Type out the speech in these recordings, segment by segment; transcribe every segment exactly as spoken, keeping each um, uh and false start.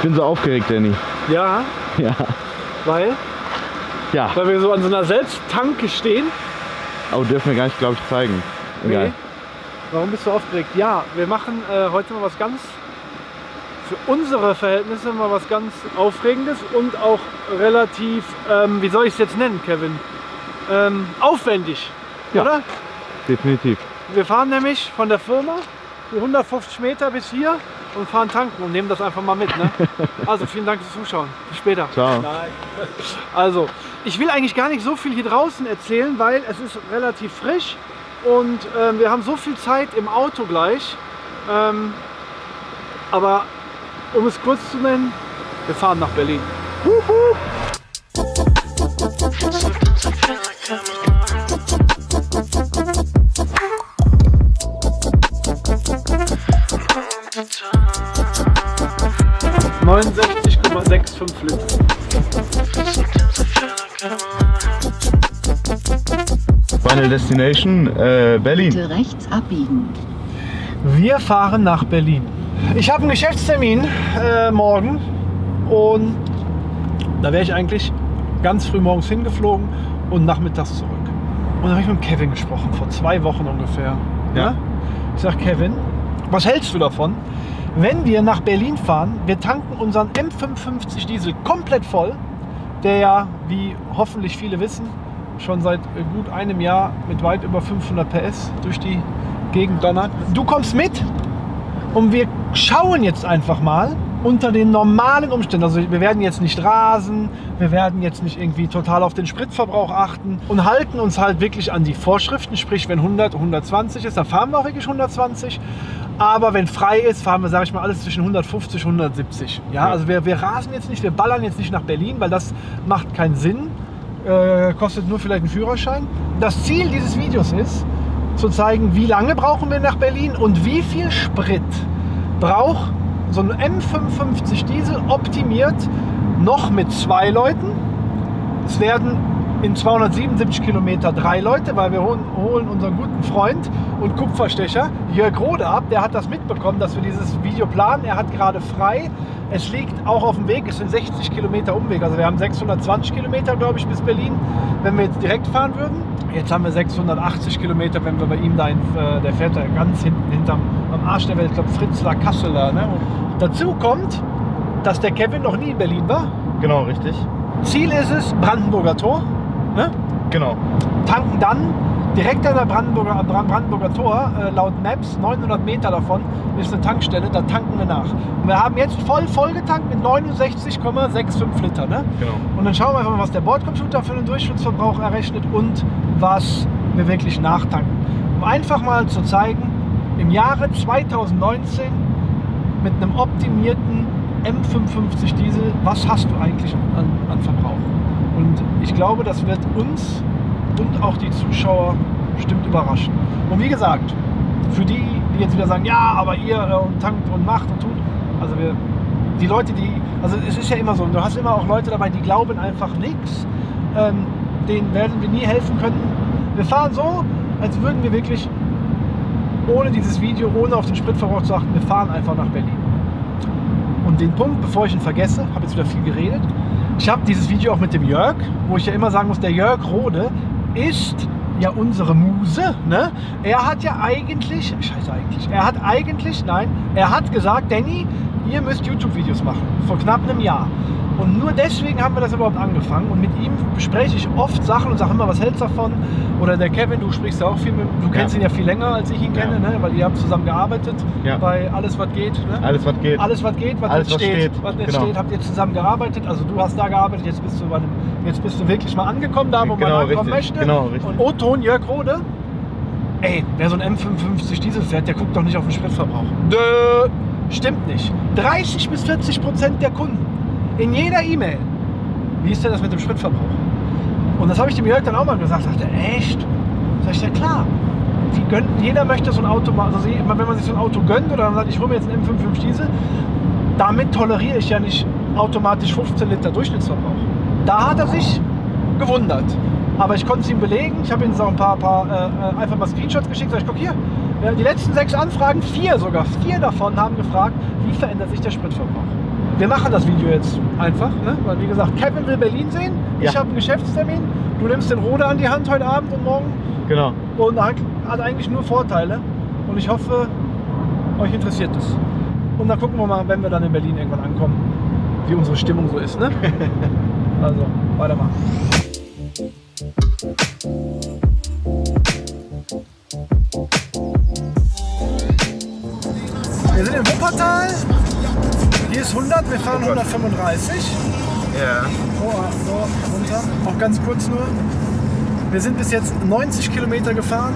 bin so aufgeregt, Danny. Ja? Ja. Weil? Ja. Weil wir so an so einer Selbsttanke stehen. Oh, dürfen wir gar nicht, glaube ich, zeigen. Egal. Nee. Warum bist du aufgeregt? Ja, wir machen äh, heute mal was ganz, für unsere Verhältnisse mal was ganz Aufregendes und auch relativ, ähm, wie soll ich es jetzt nennen, Kevin? Ähm, aufwendig, Ja. oder? Definitiv. Wir fahren nämlich von der Firma die hundertfünfzig Meter bis hier und fahren tanken und nehmen das einfach mal mit. Ne? Also vielen Dank fürs Zuschauen. Bis später. Ciao. Nein. Also, ich will eigentlich gar nicht so viel hier draußen erzählen, weil es ist relativ frisch und ähm, wir haben so viel Zeit im Auto gleich. Ähm, aber um es kurz zu nennen, wir fahren nach Berlin. Hup, hup. neunundsechzig Komma fünfundsechzig Liter. Final Destination, äh, Berlin. Bitte rechts abbiegen. Wir fahren nach Berlin. Ich habe einen Geschäftstermin äh, morgen und da wäre ich eigentlich ganz früh morgens hingeflogen und nachmittags zurück. Und da habe ich mit Kevin gesprochen, vor zwei Wochen ungefähr. Ja. Ich sage, Kevin, was hältst du davon, wenn wir nach Berlin fahren, wir tanken unseren M fünfundfünfzig Diesel komplett voll, der ja, wie hoffentlich viele wissen, schon seit gut einem Jahr mit weit über fünfhundert P S durch die Gegend donnert. Du kommst mit und wir schauen jetzt einfach mal unter den normalen Umständen. Also wir werden jetzt nicht rasen, wir werden jetzt nicht irgendwie total auf den Spritverbrauch achten und halten uns halt wirklich an die Vorschriften. Sprich, wenn hundert, hundertzwanzig ist, dann fahren wir auch wirklich hundertzwanzig. Aber wenn frei ist, fahren wir, sage ich mal, alles zwischen hundertfünfzig und hundertsiebzig. Ja, Ja. also wir, wir rasen jetzt nicht, wir ballern jetzt nicht nach Berlin, weil das macht keinen Sinn. Äh, kostet nur vielleicht einen Führerschein. Das Ziel dieses Videos ist, zu zeigen, wie lange brauchen wir nach Berlin und wie viel Sprit braucht so ein M fünfundfünfzig Diesel optimiert noch mit zwei Leuten. Es werden in zweihundertsiebenundsiebzig Kilometer drei Leute, weil wir holen, holen unseren guten Freund und Kupferstecher Jörg Rode ab. Der hat das mitbekommen, dass wir dieses Video planen. Er hat gerade frei. Es liegt auch auf dem Weg. Es sind sechzig Kilometer Umweg. Also wir haben sechshundertzwanzig Kilometer, glaube ich, bis Berlin, wenn wir jetzt direkt fahren würden. Jetzt haben wir sechshundertachtzig Kilometer, wenn wir bei ihm da, in, äh, der fährt da ganz hinten hinterm am Arsch der Welt, ich glaube Fritzlar, Kasseler. Ne? Und dazu kommt, dass der Kevin noch nie in Berlin war. Genau, richtig. Ziel ist es, Brandenburger Tor. Ne? Genau. Tanken dann direkt an der Brandenburger, Brandenburger Tor, äh, laut Maps, neunhundert Meter davon ist eine Tankstelle, da tanken wir nach. Und wir haben jetzt voll voll getankt mit neunundsechzig Komma fünfundsechzig Liter. Ne? Genau. Und dann schauen wir einfach mal, was der Bordcomputer für den Durchschnittsverbrauch errechnet und was wir wirklich nachtanken. Um einfach mal zu zeigen, im Jahre zweitausendneunzehn mit einem optimierten M fünfundfünfzig Diesel, was hast du eigentlich an, an Verbrauch? Und ich glaube, das wird uns und auch die Zuschauer bestimmt überraschen. Und wie gesagt, für die, die jetzt wieder sagen, ja, aber ihr äh, tankt und macht und tut, also wir, die Leute, die, also es ist ja immer so, du hast immer auch Leute dabei, die glauben einfach nichts, ähm, denen werden wir nie helfen können. Wir fahren so, als würden wir wirklich ohne dieses Video, ohne auf den Spritverbrauch zu achten, wir fahren einfach nach Berlin. Und den Punkt, bevor ich ihn vergesse, habe jetzt wieder viel geredet. Ich habe dieses Video auch mit dem Jörg, wo ich ja immer sagen muss, der Jörg Rode ist ja unsere Muse. Ne? Er hat ja eigentlich, scheiße eigentlich, er hat eigentlich, nein, er hat gesagt, Danny, ihr müsst YouTube-Videos machen, vor knapp einem Jahr. Und nur deswegen haben wir das überhaupt angefangen. Und mit ihm bespreche ich oft Sachen und sage immer, was hältst du davon? Oder der Kevin, du sprichst ja auch viel mit, du kennst Ja. ihn ja viel länger, als ich ihn kenne, Ja. ne? Weil ihr habt zusammen gearbeitet Ja. bei Alles, was geht. Ne? Alles, was geht. Alles, was geht, was Alles, nicht was steht. steht. Was nicht Genau. steht, habt ihr zusammen gearbeitet. Also du hast da gearbeitet, jetzt bist du, bei einem, jetzt bist du wirklich mal angekommen, da wo Genau, man ankommen richtig. möchte. Genau, richtig. Und O-Ton Jörg Rode, ey, wer so ein M fünfundfünfzig Diesel fährt, der guckt doch nicht auf den Spritverbrauch. Dö, stimmt nicht. dreißig bis vierzig Prozent der Kunden in jeder E-Mail. Wie ist denn das mit dem Spritverbrauch? Und das habe ich dem Jörg dann auch mal gesagt. Sagt er, echt? Sag ich, ja klar. Die gönnen, jeder möchte so ein Auto machen. Also wenn man sich so ein Auto gönnt oder dann sagt, ich hole mir jetzt einen M fünfundfünfzig Diesel, damit toleriere ich ja nicht automatisch fünfzehn Liter Durchschnittsverbrauch. Da hat er sich gewundert. Aber ich konnte es ihm belegen. Ich habe ihm auch ein paar, paar äh, einfach mal Screenshots geschickt. Sag ich, guck hier, ja, die letzten sechs Anfragen, vier sogar, vier davon haben gefragt, wie verändert sich der Spritverbrauch. wir machen das Video jetzt einfach, ne? Weil wie gesagt, Kevin will Berlin sehen, ich Ja. habe einen Geschäftstermin, du nimmst den Rode an die Hand heute Abend und morgen Genau. und hat, hat eigentlich nur Vorteile und ich hoffe, euch interessiert es. Und dann gucken wir mal, wenn wir dann in Berlin irgendwann ankommen, wie unsere Stimmung so ist, ne? Also, weitermachen. Wir sind in Wuppertal. Hier ist hundert, wir fahren hundertfünfunddreißig. Ja. So, so, runter. Auch ganz kurz nur. Wir sind bis jetzt neunzig Kilometer gefahren.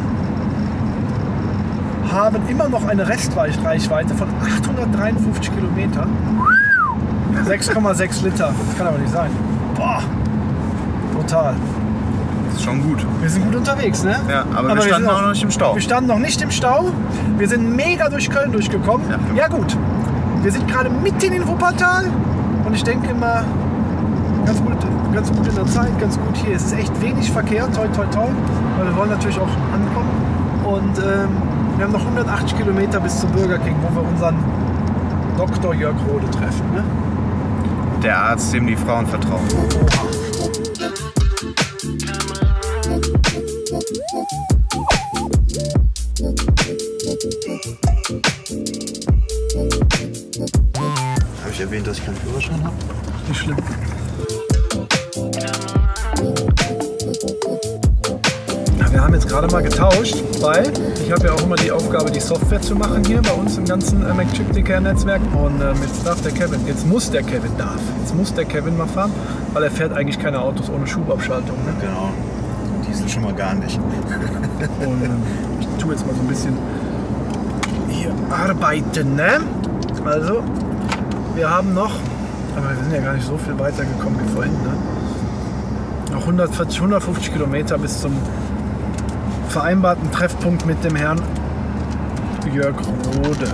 Haben immer noch eine Restreichweite von achthundertdreiundfünfzig Kilometer. sechs Komma sechs Liter. Das kann aber nicht sein. Boah. Brutal. Das ist schon gut. Wir sind gut unterwegs, ne? Ja, aber, wir standen sind auch noch nicht im Stau. Wir standen noch nicht im Stau. Wir sind mega durch Köln durchgekommen. Ja. Ja gut. Wir sind gerade mitten in Wuppertal und ich denke immer ganz gut, ganz gut in der Zeit, ganz gut hier. Es ist echt wenig Verkehr, toi toi toi, weil wir wollen natürlich auch ankommen. Und ähm, wir haben noch hundertachtzig Kilometer bis zum Burger King, wo wir unseren Doktor Jörg Rode treffen. Ne? Der Arzt, dem die Frauen vertrauen. Habe ich erwähnt, dass ich keinen Führerschein habe? Nicht schlimm. Wir haben jetzt gerade mal getauscht, weil ich habe ja auch immer die Aufgabe, die Software zu machen hier bei uns im ganzen äh, McChipTK-Netzwerk. Und ähm, jetzt darf der Kevin, jetzt muss der Kevin darf, jetzt muss der Kevin mal fahren, weil er fährt eigentlich keine Autos ohne Schubabschaltung. Ne? Genau. Diesel schon mal gar nicht. Und ähm, ich tue jetzt mal so ein bisschen hier arbeiten. Ne? Also, wir haben noch, aber wir sind ja gar nicht so viel weiter gekommen wie vorhin. Ne? Noch hundertvierzig, hundertfünfzig Kilometer bis zum vereinbarten Treffpunkt mit dem Herrn Jörg Rode.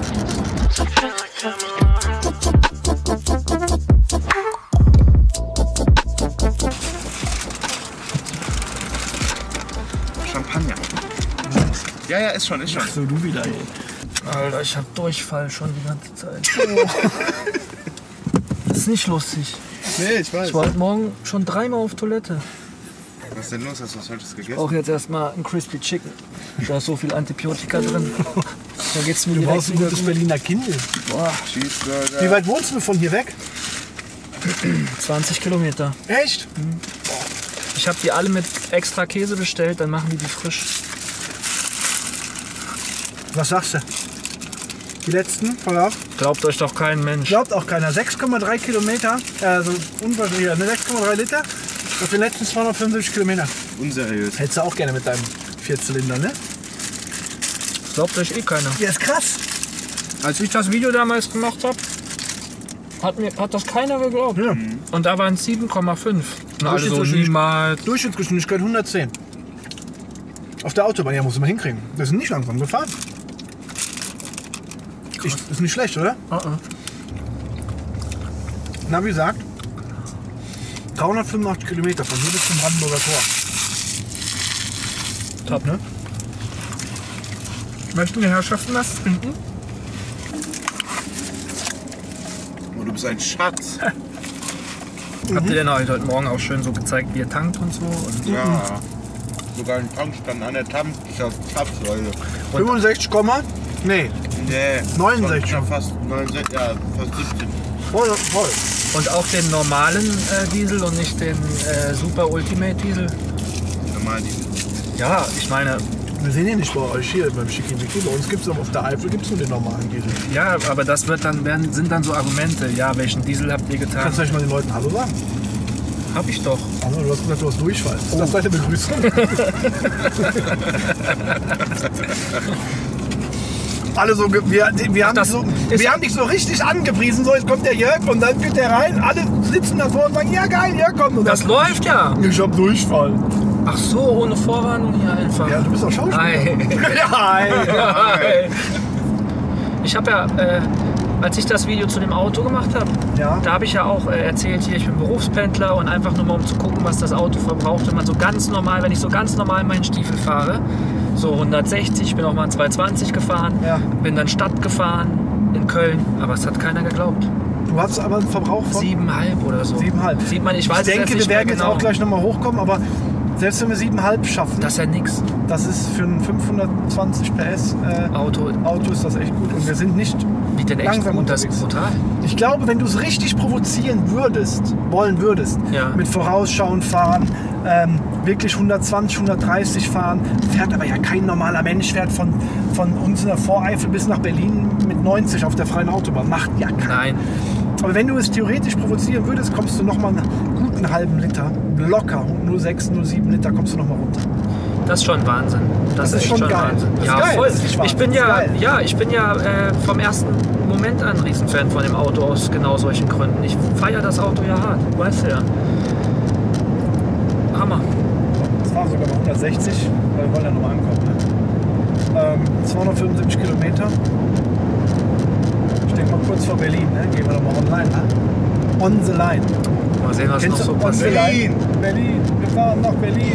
Champagner. Ja, ja, ist schon, ist schon. So, du wieder, ey. Alter, ich hab Durchfall schon die ganze Zeit. Oh. Das ist nicht lustig. Nee, ich weiß. Ich war heute Morgen schon dreimal auf Toilette. Was ist denn los? Hast du was Falsches gegessen? Auch jetzt erstmal ein Crispy Chicken. Da ist so viel Antibiotika drin. Da geht's mir Du direkt brauchst ein wieder gutes gut. Berliner Kindle. Boah, Cheeseburger. Wie weit wohnst du von hier weg? zwanzig Kilometer. Echt? Ich habe die alle mit extra Käse bestellt, dann machen die die frisch. Was sagst du? Die letzten? Voll auf. Glaubt euch doch kein Mensch. Glaubt auch keiner. sechs Komma drei Kilometer, also unwahrscheinlich, ne, sechs Komma drei Liter auf den letzten zweihundertfünfundsiebzig Kilometer. Unseriös. Hättest du auch gerne mit deinem Vierzylinder, ne? Glaubt euch eh keiner. Ja, ist krass. Als ich das Video damals gemacht habe, hat, mir, hat das keiner geglaubt. Ja. Und da waren es sieben Komma fünf. Na, also Durchschnittsgeschwindigkeit- niemals. Durchschnittsgeschwindigkeit hundertzehn. Auf der Autobahn, ja, muss man hinkriegen. Das ist nicht langsam gefahren. Ich, ist nicht schlecht, oder? Uh -uh. Navi sagt, dreihundertfünfundachtzig Kilometer von hier bis zum Brandenburger Tor. Top, ne? Möchten die Herrschaften was trinken? Oh, du bist ein Schatz. Habt ihr denn heute Morgen auch schön so gezeigt, wie ihr tankt und so? Und Ja. Sogar ein Tankstand an der Tam- Zapfsäule. fünfundsechzig, nee, Nee. neunundsechzig. Schon fast neunundsechzig, ja, fast siebzig. voll, voll. Und auch den normalen äh, Diesel und nicht den äh, Super Ultimate Diesel? Normal diese. Ja, ich meine, Wir sehen ihn nicht bei euch hier beim Schickimicki. Bei uns gibt es auf der Eifel gibt's nur den normalen Diesel. ja, aber das wird dann, werden, sind dann so Argumente. Ja, welchen Diesel habt ihr getan? Kannst du euch mal den Leuten Hallo sagen? Hab ich doch. Also, du hast gesagt, du hast Durchfall. Das ist deine Begrüßung. Alle so, ge- wir, wir, haben das dich so, ist- wir haben dich so richtig angepriesen. So, jetzt kommt der Jörg und dann geht der rein. Alle sitzen davor und sagen, ja geil, Jörg kommt. Und Das dann, läuft ja. ich hab Durchfall. Ach so, ohne Vorwarnung hier einfach. Ja, du bist auch Schauspieler. Hi. Hi. Hi. Ich habe ja, äh, als ich das Video zu dem Auto gemacht habe, Ja. da habe ich ja auch äh, erzählt, hier, ich bin Berufspendler und einfach nur mal um zu gucken, was das Auto verbraucht, wenn man so ganz normal, wenn ich so ganz normal meinen Stiefel fahre, so hundertsechzig, ich bin auch mal ein zweihundertzwanzig gefahren, Ja. bin dann Stadt gefahren in Köln, aber es hat keiner geglaubt. Du hast aber einen Verbrauch von Siebeneinhalb oder so. siebeneinhalb. Sieht man, ich weiß Ich denke, es jetzt nicht wir werden mehr jetzt genau. auch gleich nochmal hochkommen, aber selbst wenn wir siebeneinhalb schaffen, Das ist ja nix. das ist für ein fünfhundertzwanzig P S äh, Auto Auto ist das echt gut. Und wir sind nicht liegt denn echt langsam gut, das ist unterwegs. brutal. Ich glaube, wenn du es richtig provozieren würdest, wollen würdest, Ja. mit Vorausschauen fahren, ähm, wirklich hundertzwanzig, hundertdreißig fahren, fährt aber ja kein normaler Mensch, fährt von, von uns in der Voreifel bis nach Berlin mit neunzig auf der freien Autobahn. Macht ja keiner. Nein. Aber wenn du es theoretisch provozieren würdest, kommst du nochmal einen guten halben Liter, locker, null Komma sechs, null Komma sieben Liter kommst du nochmal runter. Das ist schon Wahnsinn. Das, Das ist ist echt schon schon geil. Wahnsinn. Das ist ja, geil. voll. Das ist nicht Ich Wahnsinn. bin Das ist ja, geil. ja, ich bin ja äh, vom ersten Moment an Riesenfan von dem Auto aus genau solchen Gründen. Ich feiere das Auto ja hart, weißt du ja. Hammer. Das war sogar mal hundertsechzig, weil wir wollen ja nochmal ankommen. Ne? Ähm, zweihundertfünfundsiebzig Kilometer. Ich denke mal kurz vor Berlin, ne? Gehen wir nochmal online. Ne? On the line. Mal sehen, was noch Kennst so du On the passiert. line? Berlin. Wir fahren nach Berlin.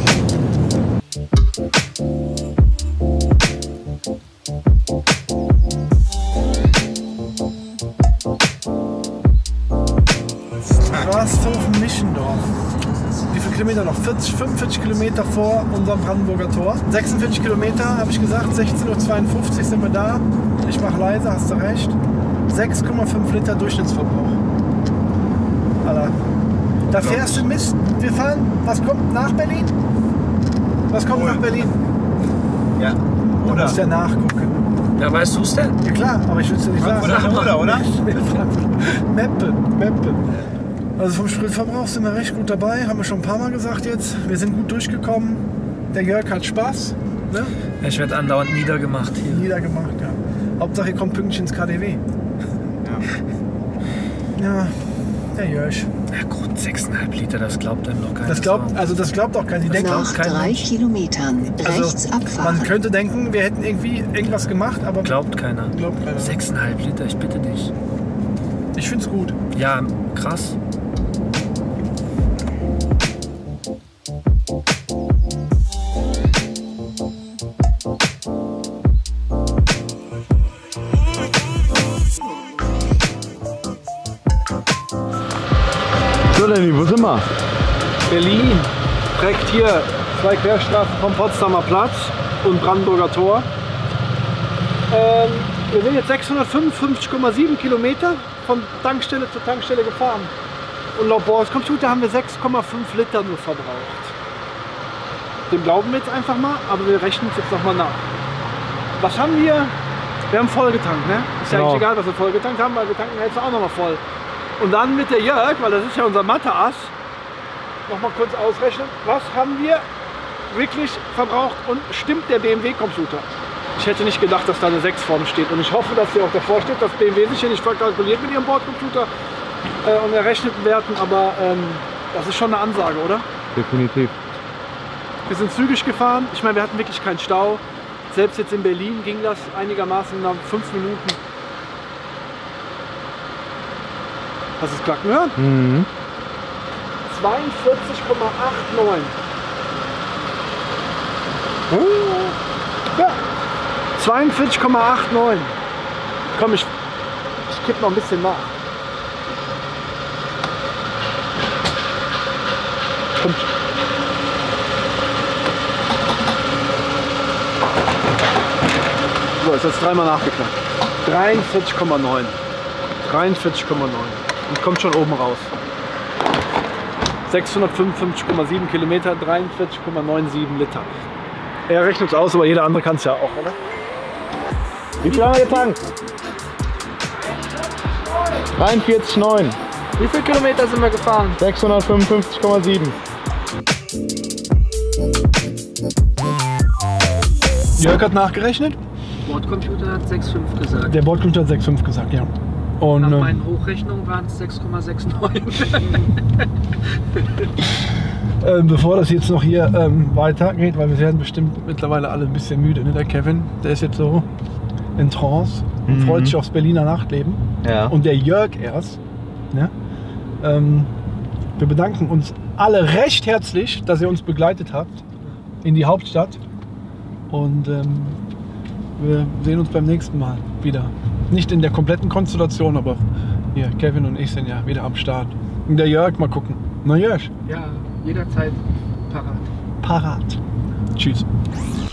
Rasthofen-Mischendorf. Wie viele Kilometer noch? vierzig, fünfundvierzig Kilometer vor unserem Brandenburger Tor. sechsundvierzig Kilometer, habe ich gesagt. sechzehn Uhr zweiundfünfzig sind wir da. Ich mache leise, hast du recht. sechs Komma fünf Liter Durchschnittsverbrauch. Alter. Da fährst du Mist. Wir fahren, was kommt nach Berlin? Was kommt nach Berlin? Ja. Da Oder? musst du ja nachgucken. Ja, weißt du es denn? Ja klar, aber ich will es dir nicht sagen. Frankfurt oder, oder? Meppen, Meppen. Also vom Spritverbrauch sind wir recht gut dabei, haben wir schon ein paar Mal gesagt jetzt. Wir sind gut durchgekommen. Der Jörg hat Spaß, ne? Ich werde andauernd niedergemacht hier. Niedergemacht, ja. Hauptsache, ihr kommt pünktlich ins K D W. Ja, der Jörg. Ja gut, sechs Komma fünf Liter, das glaubt einem doch keiner. Das glaubt, also das glaubt auch keiner. Die denken, Nach kein drei Mensch. Kilometern also, rechts man abfahren. könnte denken, wir hätten irgendwie irgendwas gemacht, aber Glaubt keiner. glaubt keiner. sechs Komma fünf Liter, ich bitte dich. Ich find's gut. Ja, krass. So, Lenny, wo sind wir? Berlin trägt hier zwei Querstraßen vom Potsdamer Platz und Brandenburger Tor. Ähm, wir sind jetzt sechshundertfünfundfünfzig Komma sieben Kilometer von Tankstelle zu Tankstelle gefahren. Und laut Boris Computer haben wir sechs Komma fünf Liter nur verbraucht. Dem glauben wir jetzt einfach mal, aber wir rechnen es jetzt nochmal nach. Was haben wir? Wir haben voll getankt, ne? Ist ja Genau. eigentlich egal, was wir voll getankt haben, weil wir tanken jetzt auch nochmal voll. Und dann mit der Jörg, weil das ist ja unser Mathe-Ass, nochmal kurz ausrechnen, was haben wir wirklich verbraucht und stimmt der B M W-Computer? Ich hätte nicht gedacht, dass da eine sechs vorne steht und ich hoffe, dass hier auch davor steht, dass B M W sich hier nicht verkalkuliert mit ihrem Bordcomputer äh, und errechneten Werten, aber ähm, das ist schon eine Ansage, oder? Definitiv. Wir sind zügig gefahren, ich meine, wir hatten wirklich keinen Stau. Selbst jetzt in Berlin ging das einigermaßen nach fünf Minuten. Hast du es klacken hören? Mhm. zweiundvierzig Komma neunundachtzig. Ja, zweiundvierzig Komma neunundachtzig. Komm, ich, ich kipp noch ein bisschen nach. Kommt. So, ist jetzt dreimal nachgeklappt. dreiundvierzig Komma neun. dreiundvierzig Komma neun. Und kommt schon oben raus. sechshundertfünfundfünfzig Komma sieben Kilometer, dreiundvierzig Komma siebenundneunzig Liter. Er rechnet es aus, aber jeder andere kann es ja auch, oder? Wie viel haben wir getankt? dreiundvierzig Komma neun. Wie viele Kilometer sind wir gefahren? sechshundertfünfundfünfzig Komma sieben. Jörg hat nachgerechnet. Bordcomputer hat sechs Komma fünf gesagt. Der Bordcomputer hat sechs Komma fünf gesagt, ja. Und, Nach äh, meinen Hochrechnungen waren es sechs Komma neunundsechzig. äh, bevor das jetzt noch hier ähm, weitergeht, weil wir werden bestimmt mittlerweile alle ein bisschen müde. Ne? Der Kevin, der ist jetzt so in Trance und Mhm. freut sich aufs Berliner Nachtleben. Ja. Und der Jörg erst. Ne? Ähm, wir bedanken uns alle recht herzlich, dass ihr uns begleitet habt in die Hauptstadt. Und ähm, wir sehen uns beim nächsten Mal wieder. Nicht in der kompletten Konstellation, aber Hier, Kevin und ich sind ja wieder am Start. Und der Jörg, mal gucken. Na Jörg, Ja, jederzeit parat. parat. Tschüss.